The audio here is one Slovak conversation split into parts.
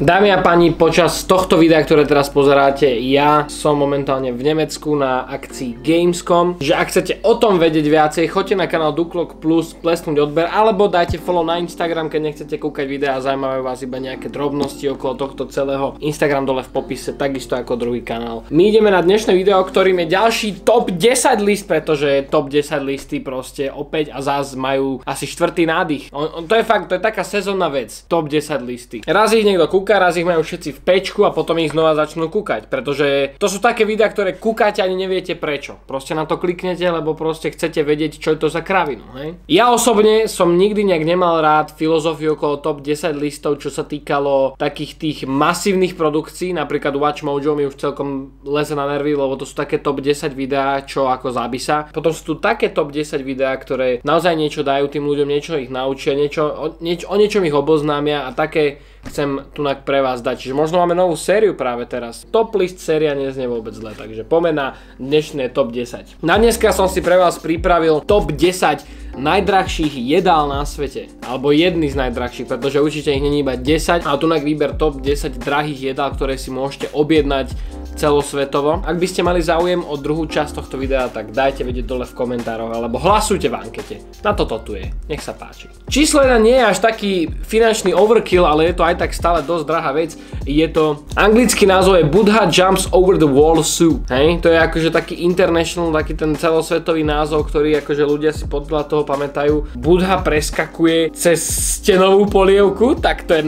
Dámy a páni, počas tohto videa, ktoré teraz pozeráte, ja som momentálne v Nemecku na akcii Gamescom. Že ak chcete o tom vedieť viacej, choďte na kanál Duklok Plus, plesnúť odber, alebo dajte follow na Instagram, keď nechcete kúkať videá a zaujímavé vás iba nejaké drobnosti okolo tohto celého. Instagram dole v popise, takisto ako druhý kanál. My ideme na dnešné video, ktorým je ďalší top 10 list, pretože top 10 listy proste opäť a zás majú asi štvrtý nádych. To je fakt, to je taká sezónna vec, top 10 listy. Raz ich niekto kúka, raz ich majú všetci v pečku a potom ich znova začnú kúkať, pretože to sú také videá, ktoré kúkate ani neviete prečo. Proste na to kliknete, lebo proste chcete vedieť, čo je to za kravinu, hej? Ja osobne som nikdy nejak nemal rád filozofiu okolo top 10 listov, čo sa týkalo takých tých masívnych produkcií, napríklad Watch Mojo mi už celkom leze na nervy, lebo to sú také top 10 videá, čo ako zábisa. Potom sú tu také top 10 videá, ktoré naozaj niečo dajú tým ľuďom, niečo ich naučia, o niečom ich oboznámia a také chcem tu pre vás dať. Čiže možno máme novú sériu práve teraz. Top list séria neznie vôbec zle, takže poďme na dnešné top 10. Na dneska som si pre vás pripravil top 10 najdrahších jedál na svete. Alebo jedný z najdrahších, pretože určite ich není iba 10. A tu výber top 10 drahých jedál, ktoré si môžete objednať celosvetovo. Ak by ste mali záujem o druhú časť tohto videa, tak dajte vedieť dole v komentároch alebo hlasujte v ankete. Na toto tu je. Nech sa páči. Číslo 1 nie je až taký finančný overkill, ale je to aj tak stále dosť drahá vec. Je to, anglický názov je Buddha Jumps Over the Wall Soup. Hej? To je akože taký international, taký ten celosvetový názov, ktorý akože ľudia si podľa toho pamätajú. Buddha preskakuje cez stenovú polievku, tak to je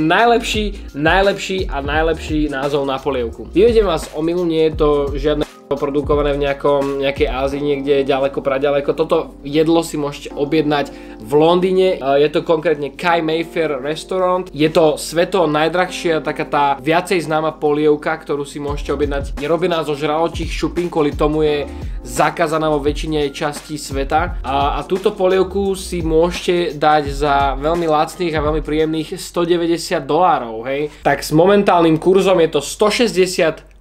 najlepší názov na polievku. Vyvediem vás omyl, nie je to žiadne produkované v nejakej Ázii, niekde ďaleko, praďaleko. Toto jedlo si môžete objednať v Londýne. Je to konkrétne Kai Mayfair Restaurant. Je to svetovo najdrahšia, taká tá viacej známa polievka, ktorú si môžete objednať. Je robená zo žraločích šupín, kvôli tomu je zakázaná vo väčšine častí sveta. A túto polievku si môžete dať za veľmi lacných a veľmi príjemných $190, hej. Tak s momentálnym kurzom je to 165,96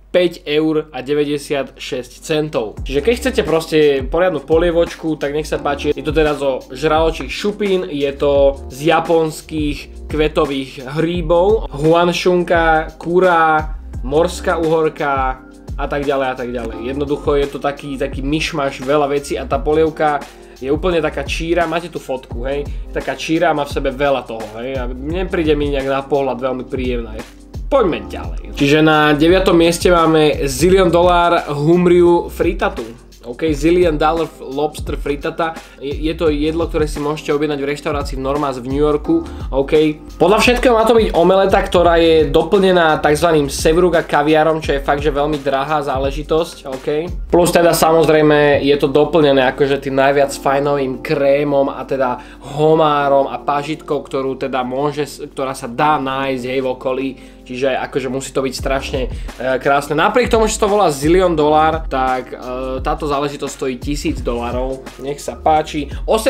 €. Čiže keď chcete proste poriadnu polievočku, tak nech sa páči. Je to teda zo žraločích šupín, je to z japonských kvetových hríbov, huanšunka, kura, morská uhorka a tak ďalej a tak ďalej. Jednoducho je to taký myšmaš, veľa vecí a tá polievka je úplne taká číra, máte tu fotku, hej, taká číra má v sebe veľa toho, hej, a nepríde mi nejak na pohľad veľmi príjemná. Poďme ďalej. Čiže na 9. mieste máme $1 zillion humriu fritatu. OK, $1 zillion lobster fritata. Je to jedlo, ktoré si môžete objednať v reštaurácii v Normans v New Yorku. OK. Podľa všetkého má to byť omeleta, ktorá je doplnená tzv. Sevruga kaviárom, čo je fakt, že veľmi drahá záležitosť. OK. Plus teda samozrejme je to doplnené akože tým najviac fajnovým krémom a teda homárom a pažitkou, ktorá sa dá nájsť v okolí. Čiže akože musí to byť strašne krásne. Napriek tomu, že to volá $1 zillion, tak táto záležitosť stojí $1000. Nech sa páči.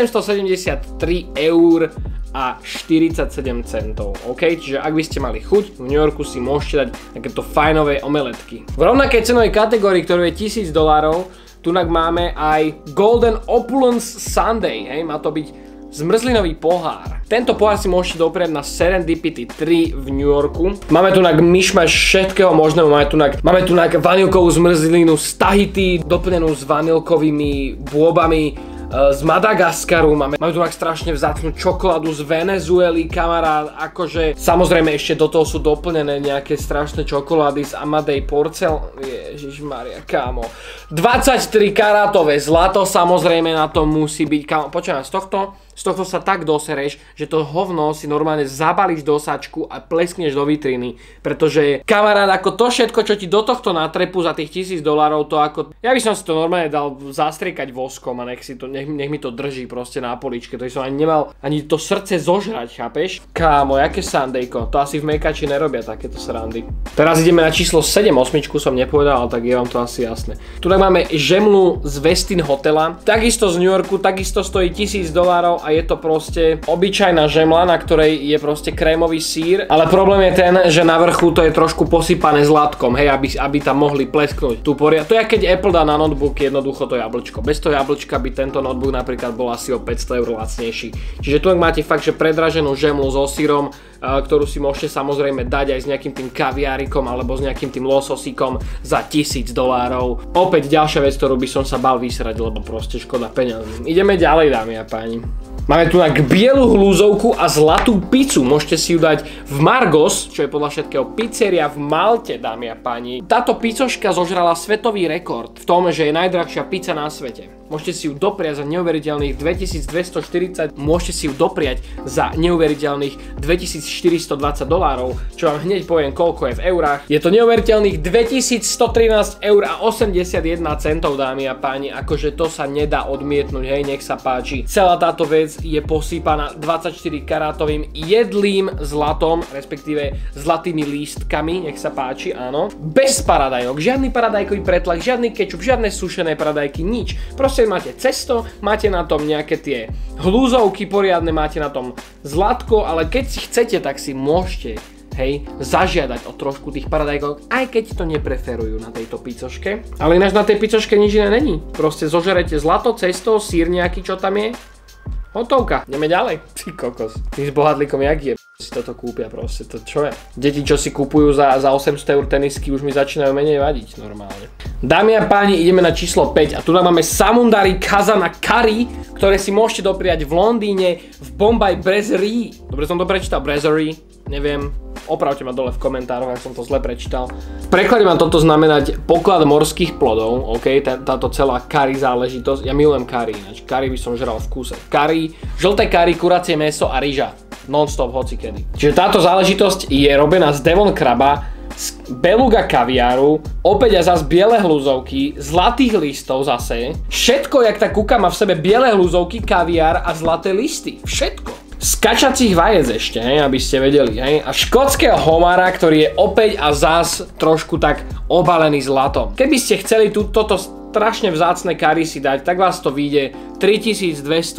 870,47 €. OK, čiže ak by ste mali chuť, v New Yorku si môžete dať takéto fajnové omeletky. V rovnakej cenovej kategórii, ktorú je $1000, tunak máme aj Golden Opulence Sundae. Hej, má to byť zmrzlinový pohár. Tento pohár si môžete doprieť na Serendipity 3 v New Yorku. Máme tu myšmaš všetkého možného. Máme tu vanilkovú zmrzlinu z Tahiti, doplnenú s vanilkovými bôbami z Madagaskaru, máme tu strašne vzácnu čokoládu z Venezuely, kamarát, akože samozrejme ešte do toho sú doplnené nejaké strašné čokolády z Amadej Porcel, ježišmaria, kámo. 23 karátové zlato, samozrejme na to musí byť, kámo, počujem, z tohto sa tak dosereš, že to hovno si normálne zabalíš do sačku a pleskneš do vitriny, pretože kamarát, ako to všetko, čo ti do tohto natrepu za tých $1000, to ako, ja by som si to normálne dal zastriekať voskom a nech mi to drží proste na poličke, to som ani nemal ani to srdce zožrať, chápeš? Kámo, jaké sandejko, to asi v Mekači nerobia takéto srandy. Teraz ideme na číslo 7, 8 som nepovedal, ale tak je vám to asi jasné. Tu máme žemlu z Westin hotela, takisto z New Yorku, takisto stojí $1000 a je to proste obyčajná žemla, na ktorej je proste krémový sír, ale problém je ten, že na vrchu to je trošku posypané zlatkom, hej, aby tam mohli plesknúť tú poriadku. To je, keď Apple dá na notebook jednoducho to jablčko. Bez toho jablčka by tento notebook napríklad bol asi o $500 lacnejší. Čiže tu máte fakt, že predraženú žemlu so sírom, ktorú si môžete samozrejme dať aj s nejakým tým kaviárikom alebo s nejakým tým lososíkom za $1000. Opäť ďalšia vec, ktorú by som sa bal vysrať, lebo proste škoda peňazí. Ideme ďalej, dámy a páni. Máme tu bielu hlúzovku a zlatú pizzu. Môžete si ju dať v Margos, čo je podľa všetkého pizzeria v Malte, dámy a páni. Táto pizzoška zožrala svetový rekord v tom, že je najdrahšia pizza na svete. Môžete si ju dopriať za neuveriteľných $2240, môžete si ju dopriať za neuveriteľných $2420, čo vám hneď poviem, koľko je v eurách. Je to neuveriteľných 2113 eur a 81 centov, dámy a páni. Akože to sa nedá odmietnúť, hej, nech sa páči. Celá táto vec je posýpaná 24 karátovým jedlým zlatom, respektíve zlatými lístkami, nech sa páči, áno. Bez paradajok, žiadny paradajkový pretlak, žiadny kečup, žiadne sušené paradajky, nič. Proste máte cesto, máte na tom nejaké tie hlúzovky poriadne, máte na tom zlatko, ale keď si chcete, tak si môžete, hej, zažiadať o trošku tých paradajkov, aj keď to nepreferujú na tejto pizzoške. Ale ináč na tej pizzoške nič iné není. Proste zožerete zlato, cesto, sír nejaký, čo tam je. Hotovka, ideme ďalej. Ty kokos, ty s bohatlíkom jak je, si toto kúpia proste, to čo je? Deti, čo si kúpujú za 800 eur tenisky, už mi začínajú menej vadiť normálne. Dámy a páni, ideme na číslo 5 a tu máme Samundari Kazana Curry, ktoré si môžete dopriať v Londýne v Bombay Brasserie. Dobre som to prečítal, Brasserie, neviem. Opravte ma dole v komentároch, ak som to zle prečítal. V preklade mám toto znamenať poklad morských plodov, ok, táto celá curry záležitosť. Ja milujem curry, ináč curry by som žral v kúse. Curry, žlté curry, kuracie mäso a ryža. Non-stop, hocikedy. Čiže táto záležitosť je robená z Devon kraba, z beluga kaviáru, opäť a zase biele hlúzovky, zlatých listov zase. Všetko, jak tá kuka má v sebe biele hlúzovky, kaviár a zlaté listy. Všetko. Z kačacích vajec ešte, hej, aby ste vedeli, hej. A škótskeho homára, ktorý je opäť a zás trošku tak obalený zlatom. Keby ste chceli toto strašne vzácne curry si dať, tak vás to vyjde $3200,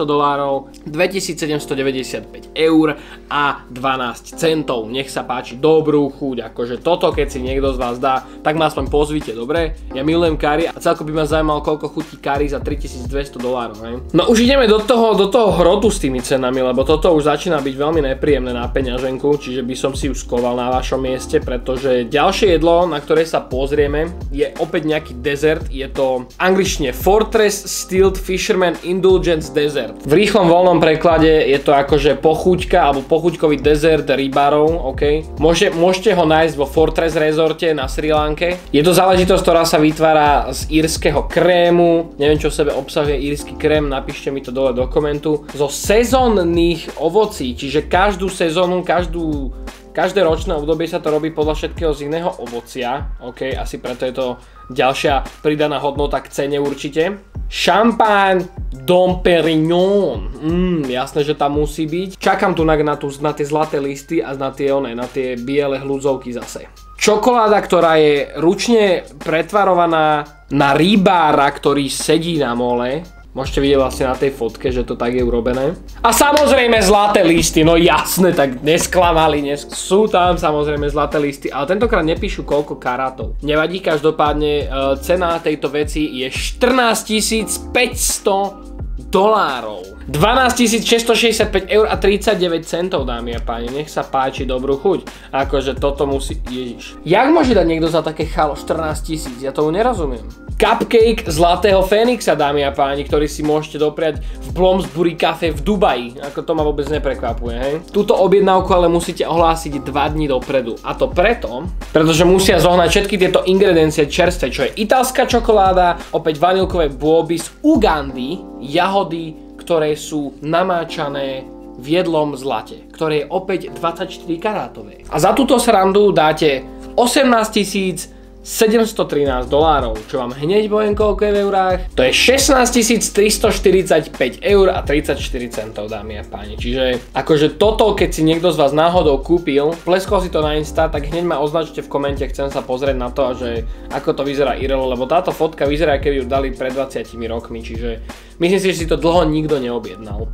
2795 eur a 12 centov. Nech sa páči, dobrú chuť, akože toto keď si niekto z vás dá, tak ma aspoň pozvite, dobre? Ja milujem curry a celko by ma zaujímalo, koľko chutí curry za $3200, hej. No už ideme do toho hrotu s tými cenami, lebo toto už začína byť veľmi nepríjemné na peňaženku, čiže by som si už skoval na vašom mieste, pretože ďalšie jedlo, na ktoré sa pozrieme, je opäť nejaký dezert, je to angličtine Fortress Stilled Fisherman Indulgence Dessert. V rýchlom voľnom preklade je to akože pochuťka alebo pochuťkový dezert rybárov, ok? Môžete ho nájsť vo Fortress Resorte na Sri Lanke. Je to záležitosť, ktorá sa vytvára z írskeho krému, neviem čo v sebe obsahuje írsky krém, napíšte mi to dole do komentu. Zo sezónnych ovocí, čiže každú sezónu, každé ročné obdobie sa to robí podľa všetkého z iného ovocia, ok? Asi preto je to ďalšia pridaná hodnota k cene určite. Champagne Dom Pérignon, jasné, že tam musí byť. Čakám tu na tie zlaté listy a na tie biele hľudzovky zase. Čokoláda, ktorá je ručne pretvarovaná na rybára, ktorý sedí na mole. Môžete vidieť vlastne na tej fotke, že to tak je urobené. A samozrejme zlaté listy, no jasné, tak nesklamali. Sú tam samozrejme zlaté listy, ale tentokrát nepíšu koľko karátov. Nevadí, každopádne cena tejto veci je $14 500. 12 665 eur a 39 centov, dámy a páni, nech sa páči, dobrú chuť. Akože toto musí, ježiš. Jak môže dať niekto za také chalo 14 000, ja tomu nerozumiem. Cupcake zlatého Fénixa, dámy a páni, ktorý si môžete dopriať v Bloomsbury Cafe v Dubaji. Ako to ma vôbec neprekvapuje, hej. Túto objednávku ale musíte ohlásiť 2 dní dopredu. A to pretože musia zohnať všetky tieto ingrediencie čerstvé, čo je italská čokoláda, opäť vanilkové bôby z Ugandy, jahody, ktoré sú namáčané v jedlom zlate, ktoré je opäť 24 karátové. A za túto srandu dáte $18 713, čo vám hneď poviem koľko je v eurách. To je 16 345 eur a 34 centov, dámy a páni. Čiže akože toto, keď si niekto z vás náhodou kúpil, pleskol si to na Insta, tak hneď ma označte v komente, chcem sa pozrieť na to, že ako to vyzerá IRL, lebo táto fotka vyzerá, keby ju dali pred 20 rokmi, čiže Myslím si, že si to dlho nikto neobjednal.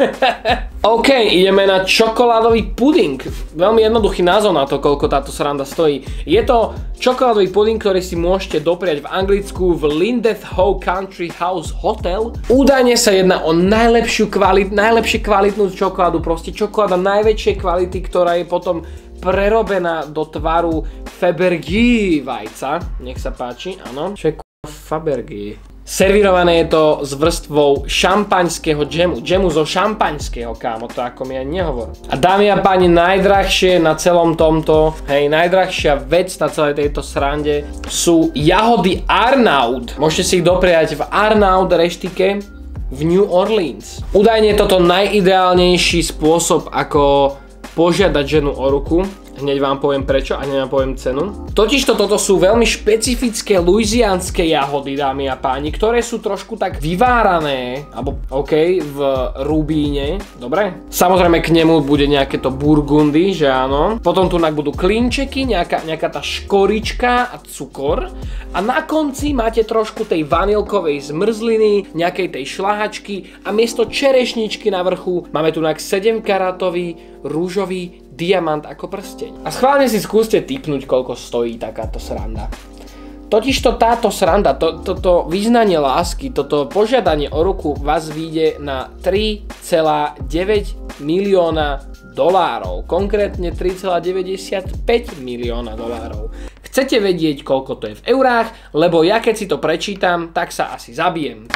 OK, ideme na čokoládový puding. Veľmi jednoduchý názov na to, koľko táto sranda stojí. Je to čokoládový puding, ktorý si môžete dopriať v Anglicku v Lindeth Ho Country House Hotel. Údajne sa jedná o najlepšie kvalitnú čokoládu, proste čokoláda najväčšej kvality, ktorá je potom prerobená do tvaru Fabergé vajca. Nech sa páči, áno. Čo je Fabergé? Servírované je to s vrstvou šampaňského džemu zo šampaňského, kámo, to ako mi aj nehovor. A dámy a páni, najdrahšie na celom tomto, najdrahšia vec na celej tejto srande sú jahody Arnaud. Môžete si ich dopriať v Arnaud reštike v New Orleans. Údajne je toto najideálnejší spôsob, ako požiadať ženu o ruku. Hneď vám poviem prečo a hneď vám poviem cenu. Totižto toto sú veľmi špecifické louisianske jahody, dámy a páni, ktoré sú trošku tak vyvárané, alebo v rubíne, dobre? Samozrejme k nemu bude nejaké to burgundy, že áno. Potom tu budú klinčeky, nejaká tá škorička a cukor. A na konci máte trošku tej vanilkovej zmrzliny, nejakej tej šlahačky a miesto čerešničky na vrchu máme tu 7 karátový rúžový diamant ako prsteň. A schválne si skúste tipnúť, koľko stojí takáto sranda. Totižto táto sranda, toto vyznanie lásky, toto požiadanie o ruku vás vyjde na 3,9 milióna dolárov. Konkrétne 3,95 milióna dolárov. Chcete vedieť, koľko to je v eurách, lebo ja keď si to prečítam, tak sa asi zabijem.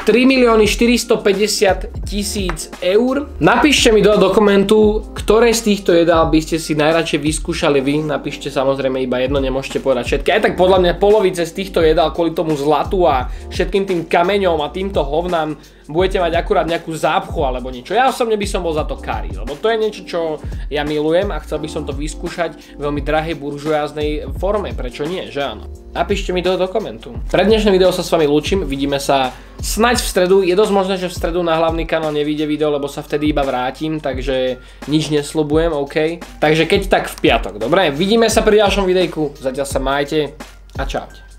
3 450 000 eur. Napíšte mi do komentu, ktoré z týchto jedál by ste si najradšej vyskúšali vy. Napíšte samozrejme iba jedno, nemôžete povedať všetky. Aj tak podľa mňa polovice z týchto jedál kvôli tomu zlatu a všetkým tým kameňom a týmto hovnám budete mať akurát nejakú zápchu alebo niečo. Ja osobne by som bol za to curry, lebo to je niečo, čo ja milujem a chcel by som to vyskúšať v veľmi drahej buržoáznej forme. Prečo nie, že áno? Napíšte mi to do komentu. Pre dnešné video sa s vami lúčim, vidíme sa snáď v stredu. Je dosť možné, že v stredu na hlavný kanál nevyjde video, lebo sa vtedy iba vrátim, takže nič nesľubujem, OK? Takže keď tak v piatok, dobre? Vidíme sa pri ďalšom videjku, zatiaľ sa majte a čaute.